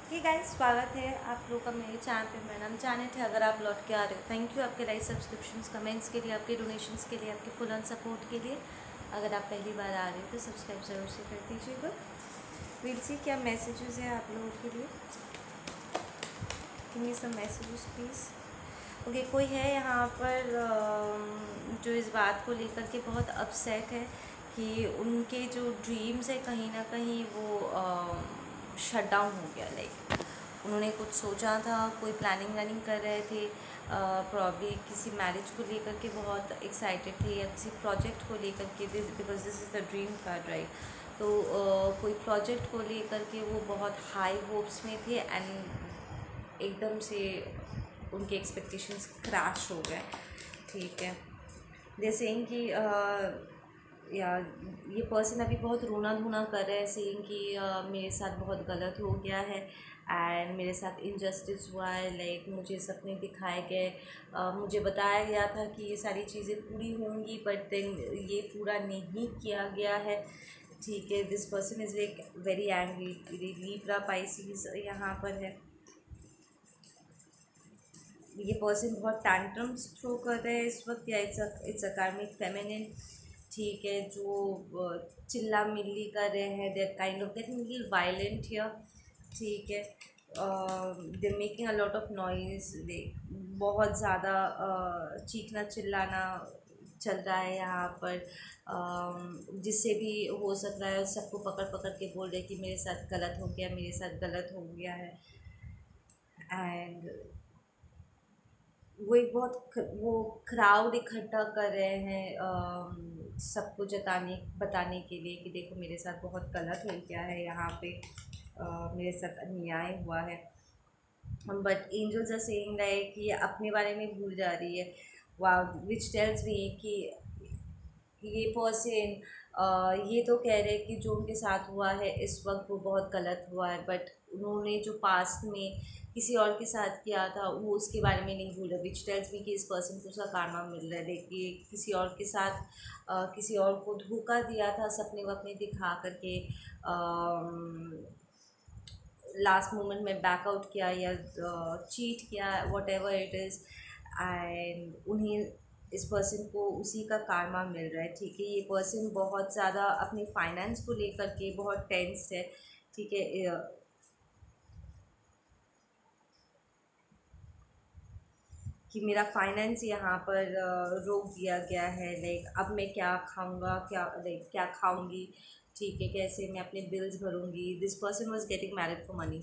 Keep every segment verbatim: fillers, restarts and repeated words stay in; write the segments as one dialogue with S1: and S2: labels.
S1: ये गाइस, स्वागत है आप लोग का मेरे चैनल पे। मेरा नाम जानेट है। अगर आप लौट के आ रहे हो, थैंक यू आपके लाइक, सब्सक्रिप्शंस, कमेंट्स के लिए, आपके डोनेशंस के लिए, आपके फुल ऑन सपोर्ट के लिए। अगर आप पहली बार आ रहे हो तो सब्सक्राइब ज़रूर से कर दीजिएगा। विल सी क्या मैसेजेस हैं आप लोगों के लिए। Give me some messages please. Okay, कोई है यहाँ पर अम, जो इस बात को लेकर के बहुत अपसेट है कि उनके जो ड्रीम्स है कहीं ना कहीं वो शट डाउन हो गया। लाइक उन्होंने कुछ सोचा था, कोई प्लानिंग व्लानिंग कर रहे थे, प्रॉब्ली किसी मैरिज को लेकर के बहुत एक्साइटेड थे या किसी प्रोजेक्ट को लेकर के, this because this is the dream card right. तो uh, कोई प्रोजेक्ट को लेकर के वो बहुत हाई होप्स में थे एंड एकदम से उनके एक्सपेक्टेशंस क्रैश हो गए। ठीक है, जैसे कि uh, या ये पर्सन अभी बहुत रोना धोना कर रहे हैं, सेइंग कि uh, मेरे साथ बहुत गलत हो गया है एंड मेरे साथ इनजस्टिस हुआ है। लाइक मुझे सपने दिखाए गए, uh, मुझे बताया गया था कि ये सारी चीज़ें पूरी होंगी, बट देन ये पूरा नहीं किया गया है। ठीक है, this person is like very angry. Libra Pisces यहाँ पर है। ये पर्सन बहुत टैंट्रम्स थ्रो कर रहे हैं इस वक्त, या इट्स अ इट्स अ कार्मिक फेमिनिन। ठीक है, जो चिल्ला मिल्ली कर रहे हैं, there kind of getting little violent here. ठीक है, they making a lot of noise, they बहुत ज़्यादा uh, चीखना चिल्लाना चल रहा है यहाँ पर। uh, जिससे भी हो सक रहा है सबको पकड़ पकड़ के बोल रहे कि मेरे साथ गलत हो गया, मेरे साथ गलत हो गया है। एंड वो एक बहुत ख- वो क्राउड इकट्ठा कर रहे हैं अम, सबको जताने बताने के लिए कि देखो मेरे साथ बहुत गलत हो गया है, यहाँ पे अ, मेरे साथ अन्याय हुआ है। But angels are saying like कि ये अपने बारे में भूल जा रही है। वाह, विच टेल्स मी कि ये पर्सन ये तो कह रहे हैं कि जो उनके साथ हुआ है इस वक्त वो बहुत गलत हुआ है, बट उन्होंने जो पास्ट में किसी और के साथ किया था वो उसके बारे में नहीं भूला। विच टेल्स मी कि इस पर्सन को उसका karma मिल रहा है। देखिए, किसी और के साथ uh, किसी और को धोखा दिया था, सपने वपने दिखा करके लास्ट मोमेंट में बैकआउट किया या चीट uh, किया, whatever it is. And उन्हें इस पर्सन को उसी का karma मिल रहा है। ठीक है, ये पर्सन बहुत ज़्यादा अपने फाइनेंस को लेकर के बहुत टेंस है। ठीक है, कि मेरा फाइनेंस यहाँ पर अ, रोक दिया गया है। लाइक अब मैं क्या खाऊंगा, क्या लाइक क्या खाऊंगी। ठीक है, कैसे मैं अपने बिल्स भरूंगी। This person was getting married for money.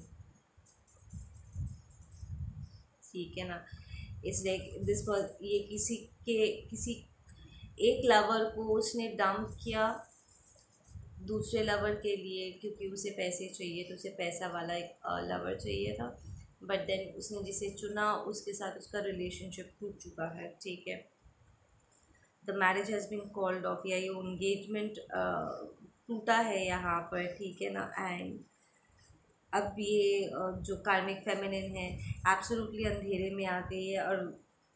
S1: ठीक है ना, इस लाइक दिस पर ये किसी के किसी एक लवर को उसने डंप किया दूसरे लवर के लिए, क्योंकि उसे पैसे चाहिए, तो उसे पैसा वाला एक लवर चाहिए था। बट देन उसने जिसे चुना उसके साथ उसका रिलेशनशिप टूट चुका है। ठीक है, the marriage has been called off, या ये इंगेजमेंट टूटा है यहाँ पर। ठीक है ना, एंड अब ये अ, जो कार्मिक फेमिनिन है एब्सोल्युटली अंधेरे में आ गई है और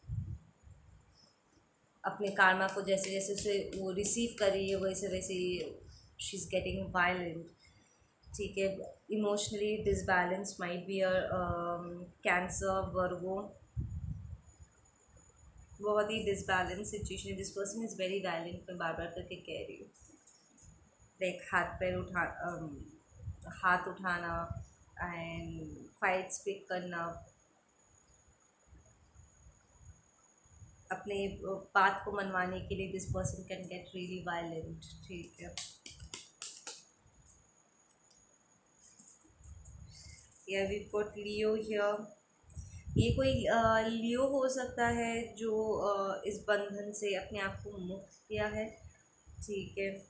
S1: अपने कारमा को जैसे जैसे उसे वो रिसीव कर रही है वैसे वैसे शी इज़ गेटिंग वायलेंट। ठीक है, emotionally disbalance might be a Cancer, Virgo, बहुत ही disbalance situation. This person is very violent, मैं बार बार करके कह रही हूँ। लाइक हाथ पैर उठा um, हाथ उठाना एंड फाइट्स पिक करना, अपने बात को मनवाने के लिए this person can get really violent. ठीक है, या वी गॉट लियो हियर। ये कोई लियो हो सकता है जो uh, इस बंधन से अपने आप को मुक्त किया है। ठीक है,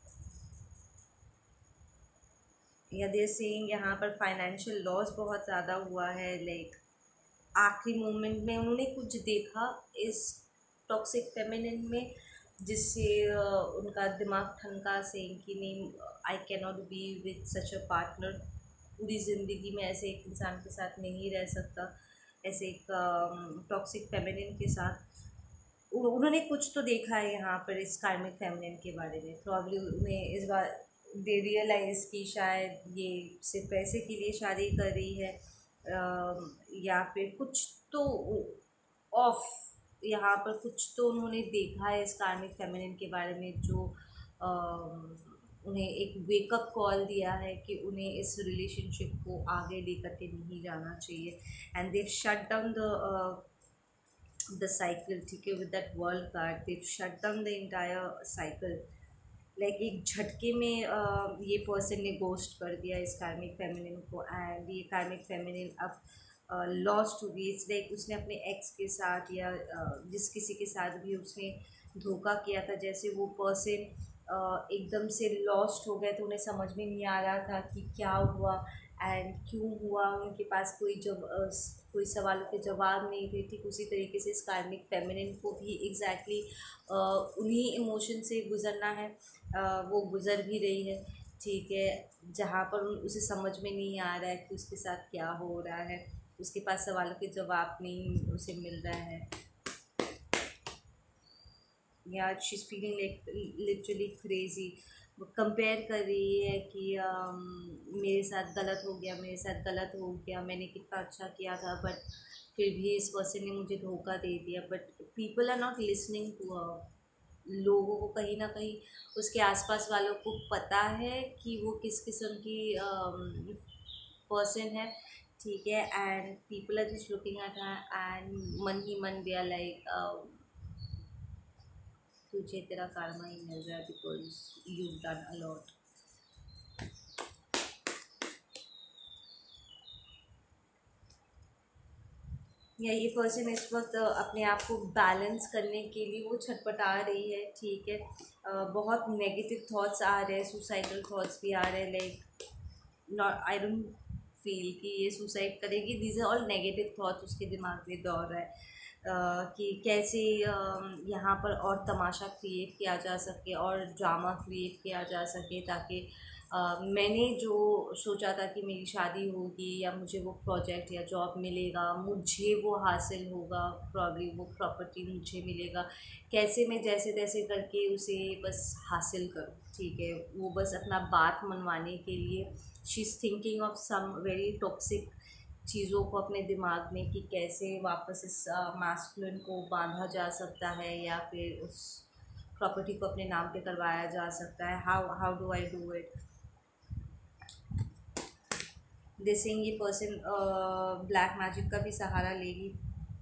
S1: या देर सेइंग यहाँ पर फाइनेंशियल लॉस बहुत ज़्यादा हुआ है। लाइक आखिरी मोमेंट में उन्होंने कुछ देखा इस टॉक्सिक फेमिनिन में जिससे uh, उनका दिमाग ठनका, सेइंग कि नहीं, I can not be with such a partner. पूरी ज़िंदगी में ऐसे एक इंसान के साथ नहीं रह सकता, ऐसे एक टॉक्सिक फेमिनिन के साथ। उ- उन्होंने कुछ तो देखा है यहाँ पर इस कार्मिक फेमिनिन के बारे में। प्रॉब्ली उन्हें इस बार दे रियलाइज़ कि शायद ये सिर्फ पैसे के लिए शादी कर रही है या फिर कुछ तो ऑफ, यहाँ पर कुछ तो उन्होंने देखा है इस कार्मिक फेमिनिन के बारे में, जो अम, उन्हें एक वेकअप कॉल दिया है कि उन्हें इस रिलेशनशिप को आगे लेकर के नहीं जाना चाहिए। And they shut down the the cycle, ठीक है, with that world card they shut down the entire cycle. Like एक झटके में uh, ये पर्सन ने गोस्ट कर दिया इस कार्मिक फेमिनिन को, एंड ये कार्मिक फेमिनिन अब लॉस्ट हो गई। इट्स लाइक उसने अपने एक्स के साथ या uh, जिस किसी के साथ भी उसने धोखा किया था, जैसे वो पर्सन uh, एकदम से लॉस्ट हो गए, तो उन्हें समझ में नहीं आ रहा था कि क्या हुआ एंड क्यों हुआ। उनके पास कोई जब uh, कोई सवालों के जवाब नहीं थे। ठीक उसी तरीके से इस कार्मिक फेमिनिन को भी एग्जैक्टली uh, उन्हीं इमोशन से गुजरना है। uh, वो गुजर भी रही है, ठीक है, जहाँ पर उसे समझ में नहीं आ रहा है कि उसके साथ क्या हो रहा है, उसके पास सवालों के जवाब नहीं उसे मिल रहा है, या she is feeling like literally crazy. वो कंपेयर कर रही है कि um, मेरे साथ गलत हो गया, मेरे साथ गलत हो गया, मैंने कितना अच्छा किया था, बट फिर भी इस पर्सन ने मुझे धोखा दे दिया। But people are not listening to her. लोगों को कहीं ना कहीं, उसके आसपास वालों को पता है कि वो किस किस्म की पर्सन है, ठीक है, and people are just looking at her and मन ही मन दे आर लाइक तुझे तेरा karma ही मिल रहा है because you done a lot. या ये पर्सन इस वक्त अपने आप को बैलेंस करने के लिए वो छटपटा रही है, ठीक है, बहुत नेगेटिव थॉट्स आ रहे हैं, सुसाइडल थॉट्स भी आ रहे हैं। Like not, I don't feel कि ये सुसाइड करेगी। These are all negative thoughts उसके दिमाग में दौड़ रहा है uh, कि कैसे uh, यहाँ पर और तमाशा क्रिएट किया जा सके और ड्रामा क्रिएट किया जा सके, ताकि uh, मैंने जो सोचा था कि मेरी शादी होगी या मुझे वो प्रोजेक्ट या जॉब मिलेगा, मुझे वो हासिल होगा, प्रॉब्ली वो प्रॉपर्टी मुझे मिलेगा, कैसे मैं जैसे तैसे करके उसे बस हासिल करूँ, ठीक है। वो बस अपना बात मनवाने के लिए she is thinking of some very toxic चीज़ों को अपने दिमाग में, कि कैसे वापस इस मास्कुलिन को बांधा जा सकता है या फिर उस प्रॉपर्टी को अपने नाम पे करवाया जा सकता है। How how do I do it. दिसिंग ये पर्सन ब्लैक मैजिक का भी सहारा लेगी।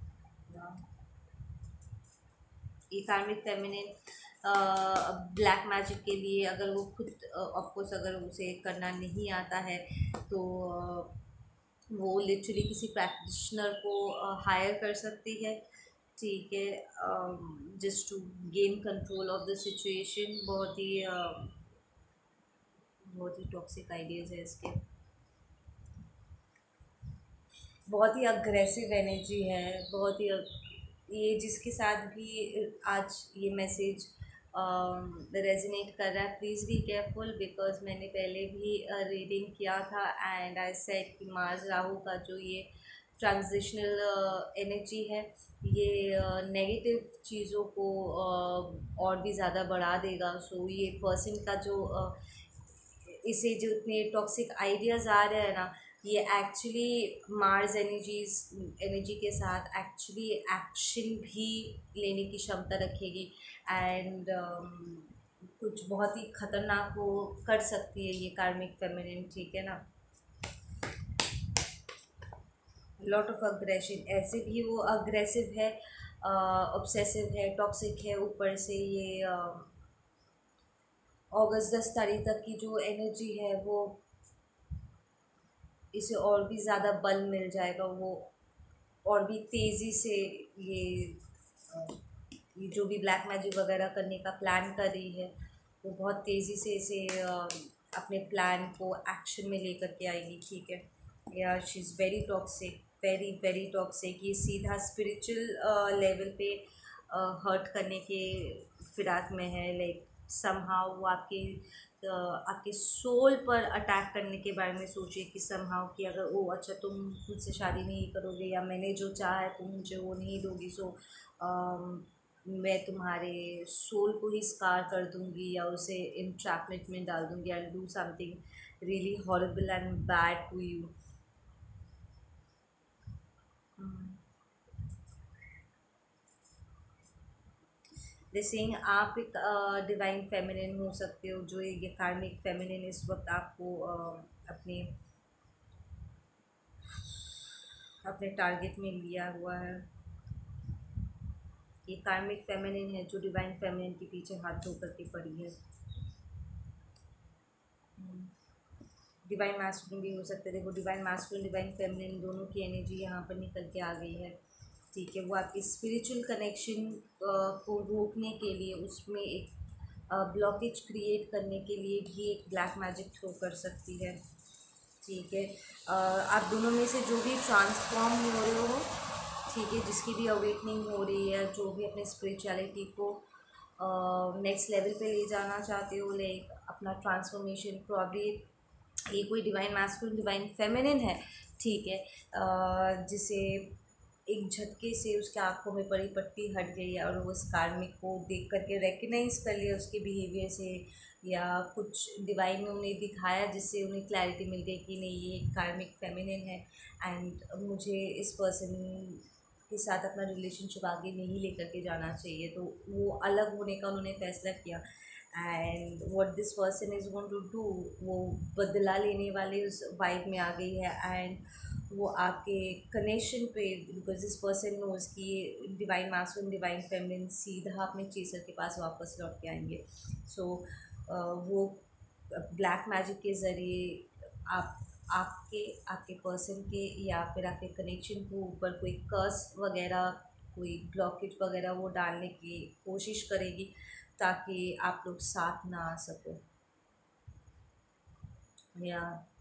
S1: ये कार्मिक फेमिनिन ब्लैक मैजिक के लिए, अगर वो खुद ऑफ कोर्स अगर उसे करना नहीं आता है तो uh, वो लिटरली किसी प्रैक्टिशनर को हायर uh, कर सकती है, ठीक है, just to gain control of the situation. बहुत ही uh, बहुत ही टॉक्सिक आइडियाज़ है इसके, बहुत ही अग्रेसिव एनर्जी है, बहुत ही ये जिसके साथ भी आज ये मैसेज रेजोनेट कर रहा है, प्लीज़ बी केयरफुल, बिकॉज मैंने पहले भी रीडिंग uh, किया था एंड आई सेड कि मार्स राहु का जो ये ट्रांजिशनल एनर्जी uh, है, ये नेगेटिव uh, चीज़ों को uh, और भी ज़्यादा बढ़ा देगा। सो so, ये पर्सन का जो uh, इसे जो इतने टॉक्सिक आइडियाज़ आ रहे हैं ना, ये एक्चुअली मार्स एनर्जीज एनर्जी के साथ एक्चुअली एक्शन भी लेने की क्षमता रखेगी एंड um, कुछ बहुत ही ख़तरनाक वो कर सकती है ये कार्मिक फेमिनिन, ठीक है ना। लॉट ऑफ अग्रेशन, ऐसे भी वो अग्रेसिव है, ऑब्सेसिव uh, है, टॉक्सिक है, ऊपर से ये अगस्त uh, दस तारीख तक की जो एनर्जी है वो इसे और भी ज़्यादा बल मिल जाएगा, वो और भी तेज़ी से ये ये जो भी ब्लैक मैजिक वगैरह करने का प्लान कर रही है वो बहुत तेज़ी से इसे अपने प्लान को एक्शन में लेकर के आएगी, ठीक है। या she is very toxic, very very toxic. ये सीधा स्पिरिचुअल लेवल पे हर्ट करने के फिराक में है। लाइक समहाउ वो आपके आपके सोल पर अटैक करने के बारे में सोचिए कि समहाउ कि अगर ओ अच्छा तुम मुझसे शादी नहीं करोगे या मैंने जो चाहा है तुम मुझे वो नहीं दोगी, सो मैं तुम्हारे सोल को ही स्कार कर दूंगी या उसे इंट्रैपमेंट में डाल दूंगी। I will do something really horrible and bad to you. जैसे आप एक डिवाइन फेमिनिन हो सकते हो, जो ये कार्मिक फेमिनिन इस वक्त आपको uh, अपने अपने टारगेट में लिया हुआ है। ये कार्मिक फेमिनिन है जो डिवाइन फेमिनिन के पीछे हाथ धो करके पड़ी है। डिवाइन मास्कुलिन भी हो सकता है। देखो, डिवाइन मास्कुलिन डिवाइन फेमिनिन दोनों की एनर्जी यहाँ पर निकल के आ गई है। ठीक है, वो आपकी स्पिरिचुअल कनेक्शन को रोकने के लिए, उसमें एक ब्लॉकेज क्रिएट करने के लिए भी एक ब्लैक मैजिक थ्रो कर सकती है। ठीक है, आप दोनों में से जो भी ट्रांसफॉर्म हो रहे हो, ठीक है, जिसकी भी अवेकनिंग हो रही है, जो भी अपने स्पिरिचुअलिटी को नेक्स्ट लेवल पे ले जाना चाहते हो, लाइक अपना ट्रांसफॉर्मेशन, प्रॉब्ली ये कोई डिवाइन मैस्कुलिन डिवाइन फेमिनिन है, ठीक है, जिसे एक झटके से उसके आंखों में पड़ी पट्टी हट गई है और वो उस कार्मिक को देख करके रेकग्नाइज कर लिया उसके बिहेवियर से, या कुछ डिवाइन ने उन्हें दिखाया जिससे उन्हें क्लैरिटी मिल गई कि नहीं, ये एक कार्मिक फेमिनिन है एंड मुझे इस पर्सन के साथ अपना रिलेशनशिप आगे नहीं लेकर के जाना चाहिए। तो वो अलग होने का उन्होंने फैसला किया and what this person is going to do, वो बदला लेने वाले उस वाइब में आ गई है एंड वो आपके कनेक्शन पे, बिकॉज दिस पर्सन नोज कि ये डिवाइन मास्कुलिन डिवाइन फेमिनिन सीधा अपने चेसर के पास वापस लौट के आएंगे। सो so, uh, वो ब्लैक मैजिक के ज़रिए आप आपके आपके पर्सन के या फिर आपके कनेक्शन के ऊपर कोई कर्स वगैरह, कोई ब्लॉकेज वगैरह वो डालने की कोशिश करेगी ताकि आप लोग साथ ना आ सको, या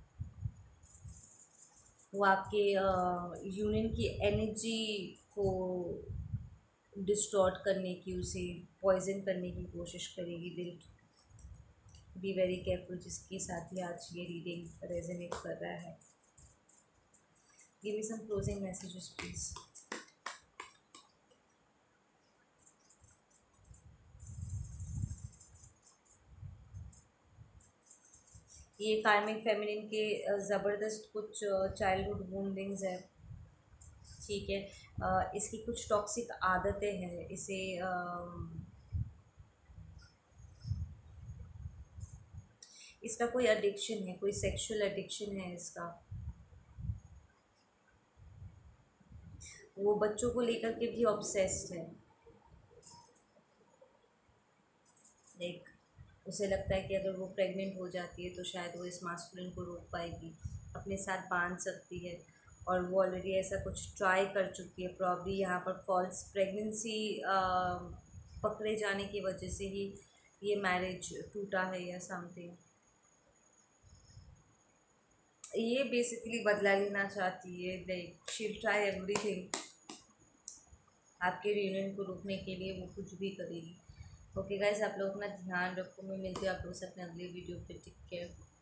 S1: वो आपके यूनियन की एनर्जी को डिस्टॉर्ट करने की, उसे पॉइजन करने की कोशिश करेगी। दिल बी वेरी केयरफुल जिसके साथ ही आज ये रीडिंग रेजोनेट कर रहा है। Give me some closing messages please. ये कार्मिक फेमिनिन के ज़बरदस्त कुछ चाइल्डहुड वुंडिंग्स है, ठीक है, इसकी कुछ टॉक्सिक आदतें हैं, इसे इसका कोई एडिक्शन है, कोई सेक्सुअल एडिक्शन है इसका। वो बच्चों को लेकर के भी ऑब्सेस्ड है, लाइक उसे लगता है कि अगर वो प्रेग्नेंट हो जाती है तो शायद वो इस मास्कुलिन को रोक पाएगी, अपने साथ बांध सकती है, और वो ऑलरेडी ऐसा कुछ ट्राई कर चुकी है। प्रॉब्ली यहाँ पर फॉल्स प्रेगनेंसी पकड़े जाने की वजह से ही ये मैरिज टूटा है या समथिंग। ये बेसिकली बदला लेना चाहती है, like she will try everything आपके रियूनियन को रोकने के लिए, वो कुछ भी करेगी। ओके गाइस, आप लोग अपना ध्यान रखो, मैं मिलती हूँ आप लोगों से अपने अगले वीडियो पे। Take care.